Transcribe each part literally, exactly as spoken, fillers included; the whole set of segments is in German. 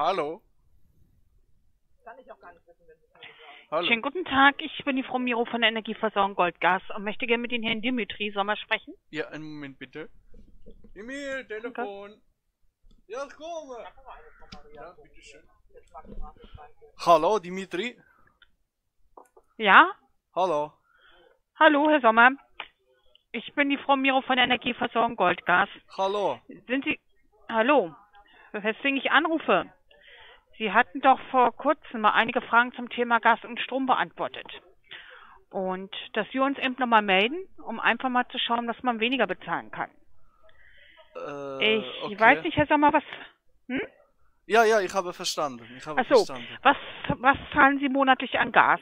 Hallo? Hallo? Schönen guten Tag, ich bin die Frau Miro von der Energieversorgung Goldgas und möchte gerne mit den Herrn Dimitri Sommer sprechen. Ja, einen Moment bitte. Emil, Telefon. Ja, ich komme. Ja, bitteschön. Hallo, Dimitri. Ja? Hallo. Hallo, Herr Sommer. Ich bin die Frau Miro von der Energieversorgung Goldgas. Hallo. Sind Sie... Hallo. Weswegen ich anrufe. Sie hatten doch vor kurzem mal einige Fragen zum Thema Gas und Strom beantwortet. Und dass wir uns eben nochmal melden, um einfach mal zu schauen, dass man weniger bezahlen kann. Äh, Ich okay. weiß nicht, Herr Sommer, was... Hm? Ja, ja, ich habe verstanden. Ich habe Ach so, verstanden. was, was zahlen Sie monatlich an Gas?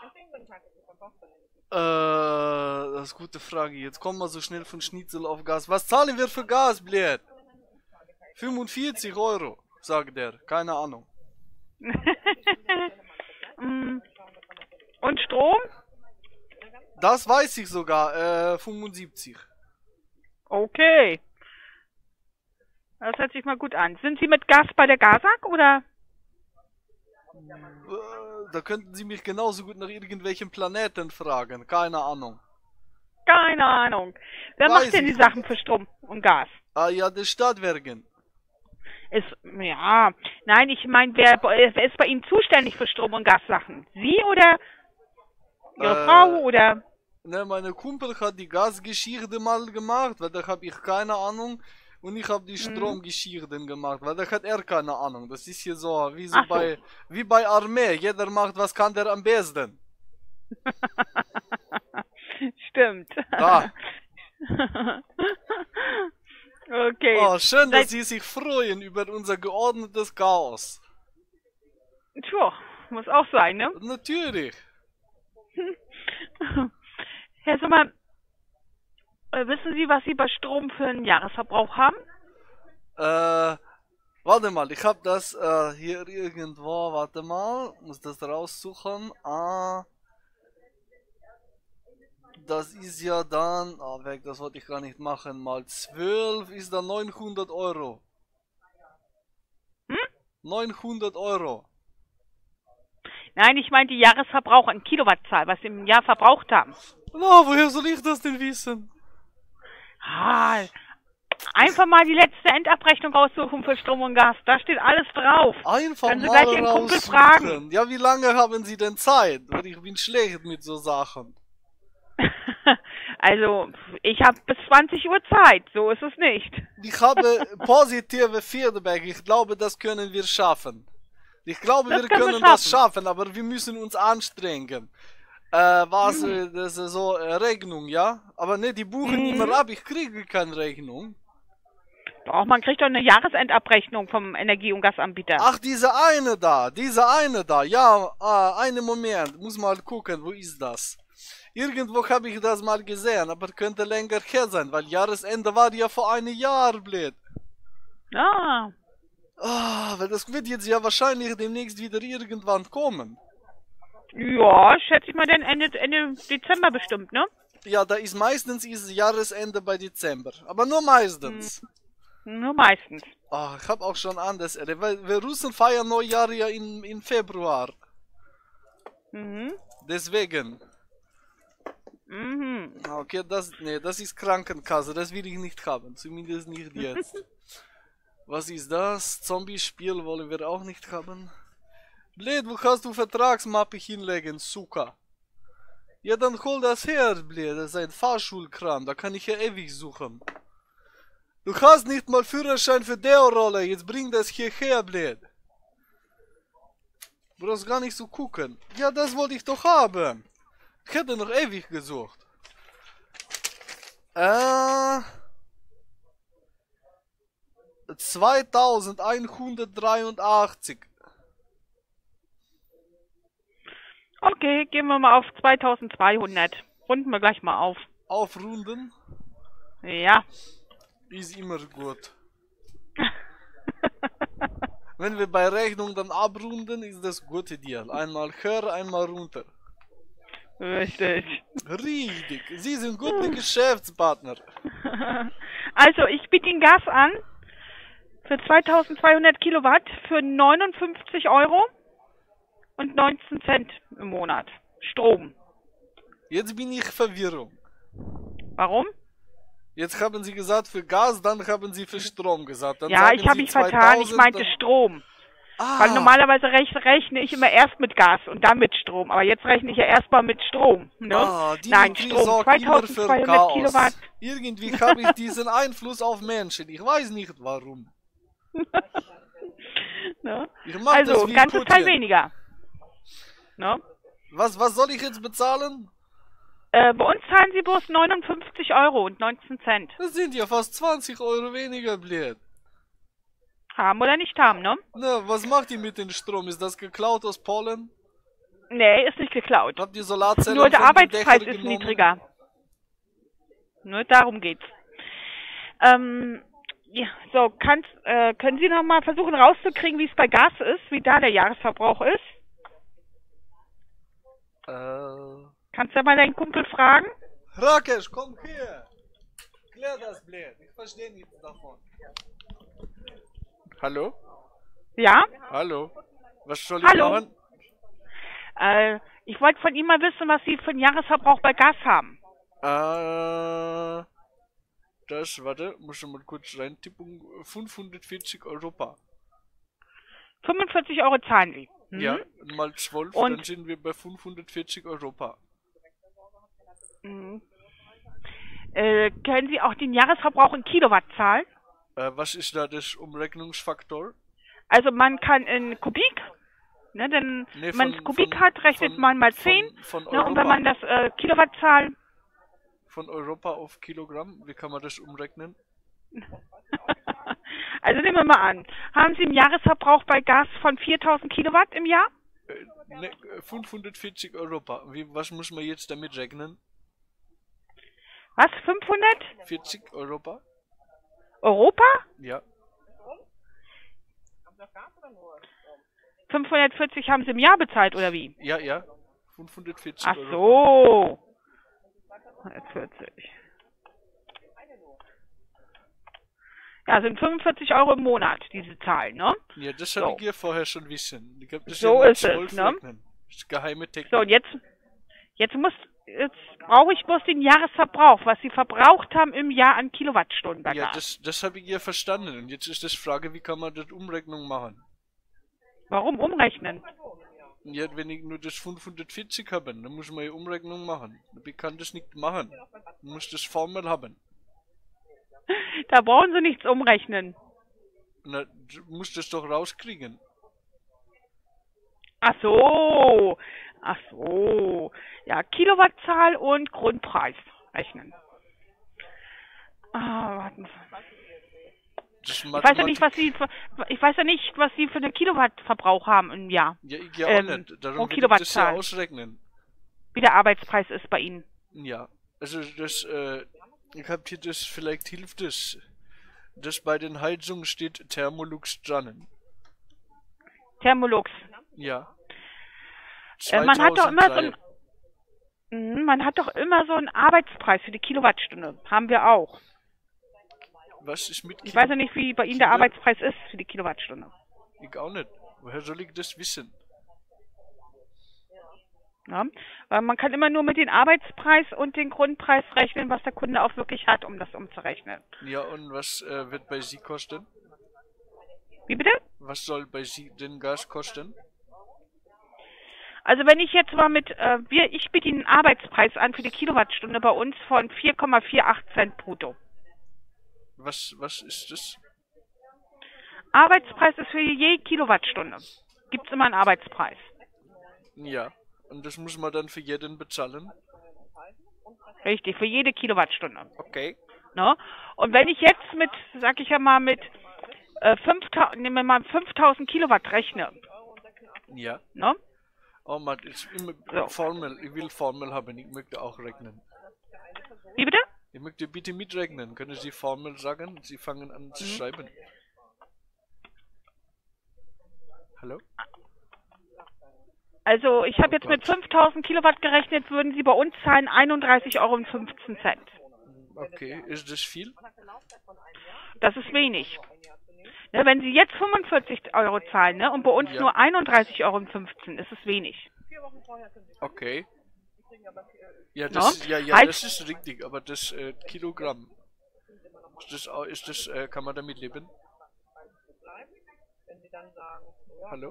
Äh, das ist eine gute Frage. Jetzt kommen wir so schnell von Schnitzel auf Gas. Was zahlen wir für Gas, blöd? fünfundvierzig Euro, sagt er. Keine Ahnung. Und Strom? Das weiß ich sogar. Äh, fünfundsiebzig. Okay. Das hört sich mal gut an. Sind Sie mit Gas bei der Gasag oder? Äh, da könnten Sie mich genauso gut nach irgendwelchen Planeten fragen. Keine Ahnung. Keine Ahnung. Wer Weiß macht denn ich die Sachen für Strom und Gas? Ah ja, die Stadtwerken. Ist, ja, nein, ich meine, wer, wer ist bei Ihnen zuständig für Strom- und Gassachen? Sie oder Ihre Äh, Frau oder? Ne, meine Kumpel hat die Gasgeschichte mal gemacht, weil da habe ich keine Ahnung. Und ich habe die Stromgeschichten gemacht, weil da hat er keine Ahnung. Das ist hier so, wie so Ach so. bei, wie bei Armee. Jeder macht, was kann der am besten. Stimmt. Da. Okay. Oh, schön, dass Seit- Sie sich freuen über unser geordnetes Chaos. Tja, muss auch sein, ne? Natürlich. Herr Sommer, äh, wissen Sie, was Sie bei Strom für einen Jahresverbrauch haben? Äh, warte mal, ich habe das äh, hier irgendwo, warte mal, muss das raussuchen. Ah, das ist ja dann, ah weg, das wollte ich gar nicht machen, mal zwölf ist dann neunhundert Euro. Hm? neunhundert Euro. Nein, ich meine die Jahresverbrauch in Kilowattzahl, was Sie im Jahr verbraucht haben. Na, woher soll ich das denn wissen? Ah, einfach mal die letzte Endabrechnung raussuchen für Strom und Gas. Da steht alles drauf. Einfach Können Sie mal gleich Ihren Kumpel raussuchen. fragen. Ja, wie lange haben Sie denn Zeit? Weil ich bin schlecht mit so Sachen. Also, ich habe bis zwanzig Uhr Zeit. So ist es nicht. Ich habe positive Feedback. Ich glaube, das können wir schaffen. Ich glaube, Das wir können wir können das schaffen. schaffen, aber wir müssen uns anstrengen. Äh, was, Mhm. äh, das ist so, äh, Rechnung, ja? Aber ne, die buchen Mhm. immer ab, ich kriege keine Rechnung. Doch, man kriegt doch eine Jahresendabrechnung vom Energie- und Gasanbieter. Ach, diese eine da, diese eine da, ja, ah, einen Moment, muss mal gucken, wo ist das? Irgendwo habe ich das mal gesehen, aber könnte länger her sein, weil Jahresende war ja vor einem Jahr, blöd. Ah, Ah, weil das wird jetzt ja wahrscheinlich demnächst wieder irgendwann kommen. ja, schätze ich mal dann Ende, Ende Dezember bestimmt, ne? Ja, da ist meistens ist Jahresende bei Dezember, aber nur meistens. Nur meistens. Ah, ich habe auch schon anders erlebt, weil wir Russen feiern Neujahr ja in, in Februar. Mhm. Deswegen. Mhm. Okay, das, nee, das ist Krankenkasse, das will ich nicht haben, zumindest nicht jetzt. Was ist das? Zombie-Spiel wollen wir auch nicht haben. Blöd, wo kannst du Vertragsmappe hinlegen, Suka? Ja, dann hol das her, blöd, das ist ein Fahrschulkram, da kann ich ja ewig suchen. Du hast nicht mal Führerschein für Deo-Rolle, jetzt bring das hierher, blöd. Du brauchst gar nicht so gucken. Ja, das wollte ich doch haben. Ich hätte noch ewig gesucht. Äh... zweitausendeinhundertdreiundachtzig. Okay, gehen wir mal auf zweitausendzweihundert. Runden wir gleich mal auf. Aufrunden Ja. ist immer gut. Wenn wir bei Rechnung dann abrunden, ist das gute Deal. Einmal höher, einmal runter. Richtig. Richtig. Sie sind gute Geschäftspartner. Also, ich biete Ihnen Gas an Für zweitausendzweihundert Kilowatt für neunundfünfzig Euro und neunzehn Cent im Monat. Strom. Jetzt bin ich Verwirrung. Warum? Jetzt haben Sie gesagt für Gas, dann haben Sie für Strom gesagt. Dann Ja, sagen ich habe Sie mich vertan. Ich meinte dann... Strom. Ah, Weil normalerweise rech rechne ich immer erst mit Gas und dann mit Strom. Aber jetzt rechne ich ja erstmal mit Strom. Ne? ah, die Nein, Industrie Strom. sorgt immer für zweitausendzweihundert Chaos. Kilowatt. Irgendwie habe ich diesen Einfluss auf Menschen. Ich weiß nicht warum. Ne? Ich mach Also, das ein wie ganzes Putin. Teil weniger. Ne? Was, was soll ich jetzt bezahlen? Äh, bei uns zahlen sie bloß neunundfünfzig Euro und neunzehn Cent. Das sind ja fast zwanzig Euro weniger, blöd. Haben oder nicht haben, ne? Na, was macht ihr mit dem Strom? Ist das geklaut aus Polen? Nee, ist nicht geklaut. Habt ihr Solarzellen Nur der von den Arbeitspreis Dächern ist genommen? niedriger. Nur darum geht's. Ähm, ja, so, kannst, äh, können Sie noch mal versuchen rauszukriegen, wie es bei Gas ist, wie da der Jahresverbrauch ist? Äh... Kannst du mal deinen Kumpel fragen? Rakesh, komm her! Klär das, blöd. Ich verstehe nichts davon. Hallo? Ja? Hallo? Was soll ich Hallo? machen? Äh, ich wollte von ihm mal wissen, was Sie für einen Jahresverbrauch bei Gas haben. Äh... Das, warte, muss ich mal kurz reintippen. fünfhundertvierzig Euro. fünfundvierzig Euro zahlen Sie. Mhm. Ja, mal zwölf, Und- dann sind wir bei fünfhundertvierzig Euro. Mhm. Äh, können Sie auch den Jahresverbrauch in Kilowatt zahlen? Äh, was ist da das Umrechnungsfaktor? Also man kann in Kubik, ne, denn Nee, wenn man von- Kubik von- hat, rechnet von- man mal von- zehn. Von Ne, und wenn Europa. man das äh, Kilowattzahl... Von Europa auf Kilogramm, wie kann man das umrechnen? Also nehmen wir mal an, haben Sie einen Jahresverbrauch bei Gas von viertausend Kilowatt im Jahr? Äh, ne, äh, fünfhundertvierzig Euro. Wie, was muss man jetzt damit rechnen? Was, fünfhundert? vierzig Euro? Europa? Ja. fünfhundertvierzig haben Sie im Jahr bezahlt, oder wie? Ja, ja. fünfhundertvierzig Ach Euro. so. fünfhundertvierzig. Ja, sind fünfundvierzig Euro im Monat, diese Zahl, ne? Ja, das So. habe ich ja vorher schon wissen. Ich hab das So ja ist es, zwölf ne? rechnen. Das ist geheime Technik. So, und jetzt, jetzt muss, jetzt brauche ich bloß den Jahresverbrauch, was Sie verbraucht haben im Jahr an Kilowattstunden bei Ja, Gas. das, das habe ich ja verstanden. Und jetzt ist das Frage, wie kann man das Umrechnung machen? Warum umrechnen? Ja, wenn ich nur das fünfhundertvierzig habe, dann muss man ja Umrechnung machen. Ich kann das nicht machen. Ich muss das Formel haben. Da brauchen Sie nichts umrechnen. Na, du musst das doch rauskriegen. Ach so. Ach so. Ja, Kilowattzahl und Grundpreis rechnen. Ah, warten Sie. Das Ich weiß ja nicht, was Sie, für- ich weiß ja nicht, was Sie für einen Kilowattverbrauch haben im Jahr. Ja, ich ja Ähm, auch nicht. Darum pro will ich das ja Kilowattzahl. ausrechnen. Wie der Arbeitspreis ist bei Ihnen. Ja, also das, äh, ich hab hier das, vielleicht hilft es, dass bei den Heizungen steht Thermolux dran. Thermolux. Ja. Äh, man hat doch immer so zweitausenddrei. ein, Mhm, man hat doch immer so einen Arbeitspreis für die Kilowattstunde. Haben wir auch. Was ist mit Ich Kilo- weiß ja nicht, wie bei Ihnen der Kilo- Arbeitspreis ist für die Kilowattstunde. Ich auch nicht. Woher soll ich das wissen? Ja? Weil man kann immer nur mit dem Arbeitspreis und dem Grundpreis rechnen, was der Kunde auch wirklich hat, um das umzurechnen. Ja, und was äh, wird bei Sie kosten? Wie bitte? Was soll bei Sie den Gas kosten? Also wenn ich jetzt mal mit, äh, wir, ich biete Ihnen einen Arbeitspreis an für die Kilowattstunde bei uns von vier Komma achtzehn Cent brutto. Was, was ist das? Arbeitspreis ist für je Kilowattstunde. Gibt es immer einen Arbeitspreis. Ja. Und das muss man dann für jeden bezahlen? Richtig, für jede Kilowattstunde. Okay. Ne? Und wenn ich jetzt mit, sag ich ja mal, mit äh, fünftausend, nehmen wir mal fünftausend Kilowatt rechne, Ja. ne? Oh Mann, ich, immer So. Formel, ich will Formel haben, ich möchte auch rechnen. Wie bitte? Ich möchte bitte mitrechnen. Können Sie Formel sagen? Sie fangen an zu Mhm. schreiben. Hallo? Also ich habe Oh jetzt mit Gott. fünftausend Kilowatt gerechnet, würden Sie bei uns zahlen einunddreißig Euro und fünfzehn Cent. Okay, ist das viel? Das ist wenig. Ne, wenn Sie jetzt fünfundvierzig Euro zahlen, ne, und bei uns Ja. nur einunddreißig Euro fünfzehn, ist es wenig. Okay. Ja, No? das, ja, ja, Heißt- das ist richtig, aber das äh, Kilogramm. Ist das, au- ist das, äh, kann man damit leben? Hallo?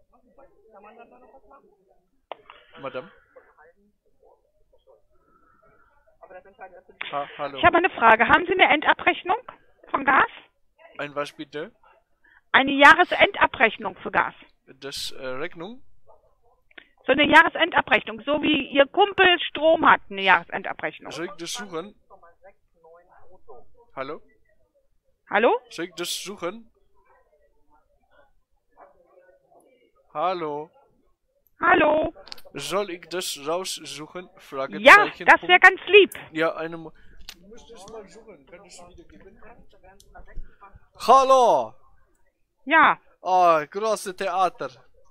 Madame? Ha, hallo. Ich habe eine Frage. Haben Sie eine Endabrechnung von Gas? Ein was bitte? Eine Jahresendabrechnung für Gas. Das äh, Rechnung? So eine Jahresendabrechnung, so wie Ihr Kumpel Strom hat, eine Jahresendabrechnung. Soll ich das suchen? Hallo? Hallo? Soll ich das suchen? Hallo? Hallo? Soll ich das raussuchen? Ja, Fragezeichen. das wäre ganz lieb. Ja, eine Mo Du musst es mal suchen. Könntest du wieder geben? Hallo! Ja. Ah, große Theater.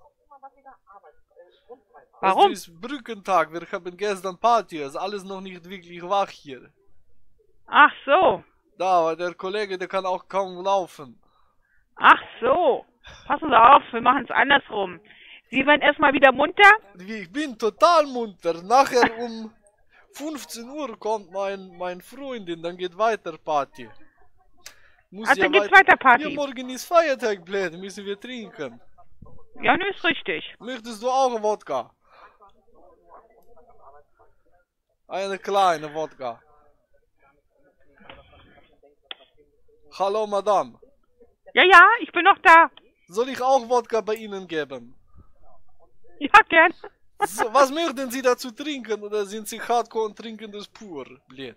Warum? Es ist Brückentag. Wir haben gestern Party. Es ist alles noch nicht wirklich wach hier. Ach so. Da, aber der Kollege, der kann auch kaum laufen. Ach so. Passen Sie auf, wir machen es andersrum. Sie werden erstmal wieder munter. Ich bin total munter. Nachher um fünfzehn Uhr kommt mein, mein Freundin, dann geht weiter Party. Muss Ach, dann geht's weiter Party. Ja, morgen ist Feiertag, blöd, müssen wir trinken. Ja, ne, ist richtig. Möchtest du auch Wodka? Eine kleine Wodka. Hallo, Madame. Ja, ja, ich bin noch da. Soll ich auch Wodka bei Ihnen geben? Ja, gern. So, was möchten Sie dazu trinken? Oder sind Sie Hardcore und trinken das pur? Blöd.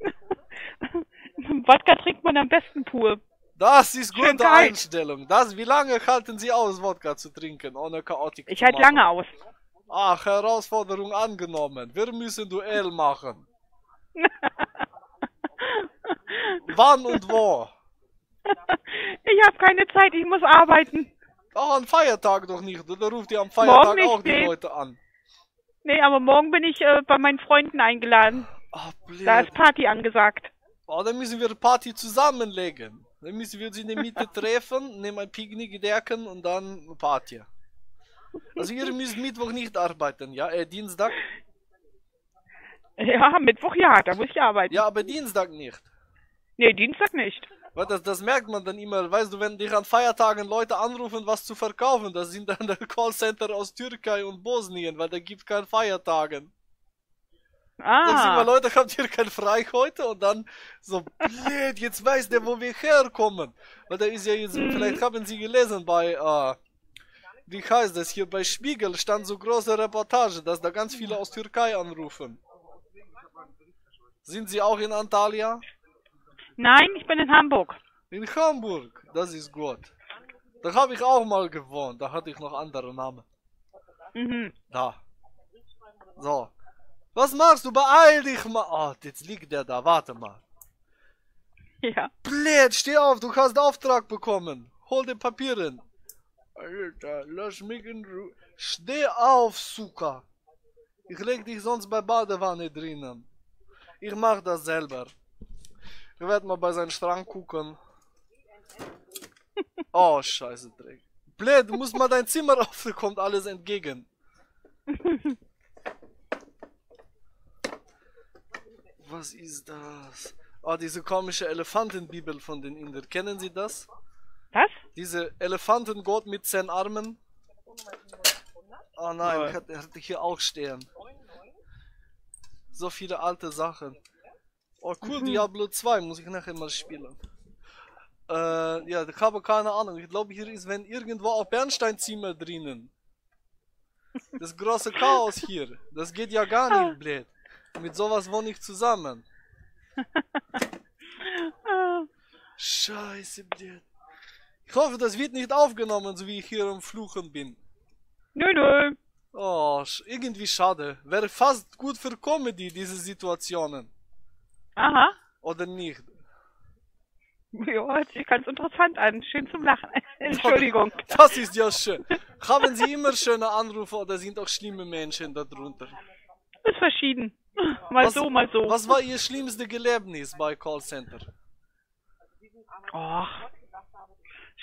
Wodka trinkt man am besten pur. Das ist Schön gute kalt. Einstellung. Das, wie lange halten Sie aus, Wodka zu trinken, ohne Chaotik Ich zu halte machen? lange aus. Ach, Herausforderung angenommen. Wir müssen Duell machen. Wann und wo? Ich habe keine Zeit, ich muss arbeiten. Auch am Feiertag doch nicht. Oder ruft ihr am Feiertag nicht, auch die nee. Leute an? Nee, aber morgen bin ich äh, bei meinen Freunden eingeladen. Ach, Da blöd. ist Party angesagt. Oh, dann müssen wir Party zusammenlegen. Dann müssen wir uns in der Mitte treffen, nehmen ein Picknick decken und dann Party. Also ihr müsst Mittwoch nicht arbeiten, ja? Äh, Dienstag? Ja, Mittwoch ja, da muss ich arbeiten. Ja, aber Dienstag nicht. Nee, Dienstag nicht. Weil das, das merkt man dann immer, weißt du, wenn dich an Feiertagen Leute anrufen, was zu verkaufen, das sind dann der Callcenter aus Türkei und Bosnien, weil da gibt keine Feiertagen. Dann sind wir, Ah, Leute, habt ihr kein Frei heute? Und dann so, blöd, jetzt weiß der, wo wir herkommen. Weil da ist ja jetzt, Mhm. vielleicht haben Sie gelesen bei, äh, wie heißt das hier, bei Spiegel stand so große Reportage, dass da ganz viele aus Türkei anrufen. Sind Sie auch in Antalya? nein, ich bin in Hamburg. In Hamburg, das ist gut. Da habe ich auch mal gewohnt, da hatte ich noch andere Namen. Mhm. Da. So. Was machst du? Beeil dich mal. Oh, jetzt liegt der da, warte mal. Ja. Blöd, steh auf, du hast Auftrag bekommen. Hol die Papieren. Alter, lass mich in Ruhe. Steh auf, Suka. Ich leg dich sonst bei Badewanne drinnen. Ich mach das selber. Ich werde mal bei seinem Strang gucken. Oh, scheiße Dreck. Blöd, du musst mal dein Zimmer auf, da kommt alles entgegen. Was ist das? Oh, diese komische Elefantenbibel von den Indern. Kennen Sie das? Was? Diese Elefantengott mit zehn Armen? Oh nein, ich hatte, hatte hier auch stehen. So viele alte Sachen. Oh cool, Diablo zwei muss ich nachher mal spielen. Äh, ja, ich habe keine Ahnung. Ich glaube, hier ist, wenn irgendwo auch Bernsteinzimmer drinnen. Das große Chaos hier. Das geht ja gar nicht, blöd. Mit sowas wohne ich zusammen. Ah, Scheiße, blöd. Ich hoffe, das wird nicht aufgenommen, so wie ich hier am Fluchen bin. nö, nö. Oh, sch- irgendwie schade. Wäre fast gut für Comedy, diese Situationen. Aha. Oder nicht? Ja, hört sich ganz interessant an. Schön zum Lachen. Entschuldigung. Das ist ja schön. Haben Sie immer schöne Anrufe oder sind auch schlimme Menschen darunter? Ist verschieden. Mal Was- so, mal so. Was war Ihr schlimmste Erlebnis bei Callcenter? Och.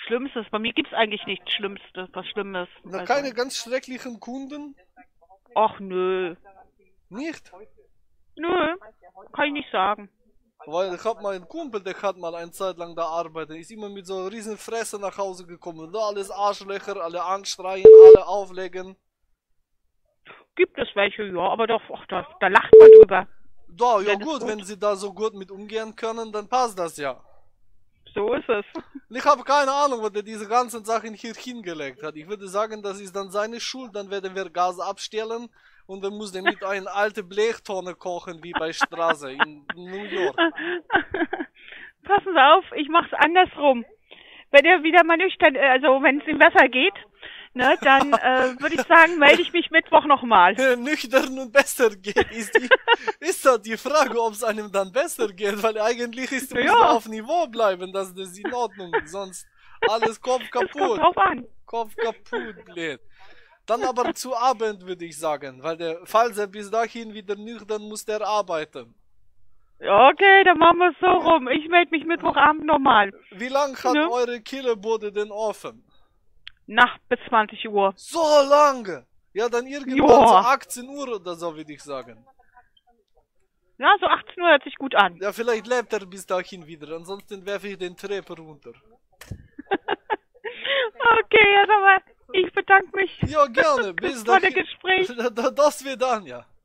Schlimmstes. Bei mir gibt's eigentlich nichts Schlimmstes, was Schlimmes. Na, Also, keine ganz schrecklichen Kunden? ach nö. Nicht? Nö. Kann ich nicht sagen. Weil ich hab mal einen Kumpel, der hat mal eine Zeit lang da arbeitet, ist immer mit so einer riesen Fresse nach Hause gekommen. Da alles Arschlöcher, alle anschreien, alle auflegen. Gibt es welche, ja, aber doch, ach, da, da lacht man drüber. Da, ja Wenn es gut, gut- wenn sie da so gut mit umgehen können, dann passt das ja. So ist es. Ich habe keine Ahnung, wo der diese ganzen Sachen hier hingelegt hat. Ich würde sagen, das ist dann seine Schuld, dann werden wir Gas abstellen und dann muss der mit einer alten Blechtonne kochen, wie bei Straße in New York. Passen Sie auf, ich mach's andersrum. Wenn er wieder mal nüchtern, äh, also wenn es ihm besser geht, ne, dann äh, würde ich sagen, melde ich mich Mittwoch nochmal. Nüchtern und besser geht, ist, die, ist halt die Frage, ob es einem dann besser geht, weil eigentlich ist muss Ja. man auf Niveau bleiben, das ist in Ordnung, sonst alles Kopf Es kommt kaputt, drauf an. Kopf kaputt, blöd. Dann aber zu Abend würde ich sagen, weil der, falls er bis dahin wieder nüchtern muss, der arbeiten. Okay, dann machen wir es so rum. Ich melde mich Mittwochabend nochmal. Wie lange hat Ja. eure Killerbude denn offen? Nach bis zwanzig Uhr. So lange! Ja, dann irgendwann Ja. so achtzehn Uhr oder so, würde ich sagen. Ja, so achtzehn Uhr hört sich gut an. Ja, vielleicht lebt er bis dahin wieder, ansonsten werfe ich den Treppe runter. Okay, also mal, ich bedanke mich Ja, gerne, bis für das tolle dahin. Gespräch. До свидания.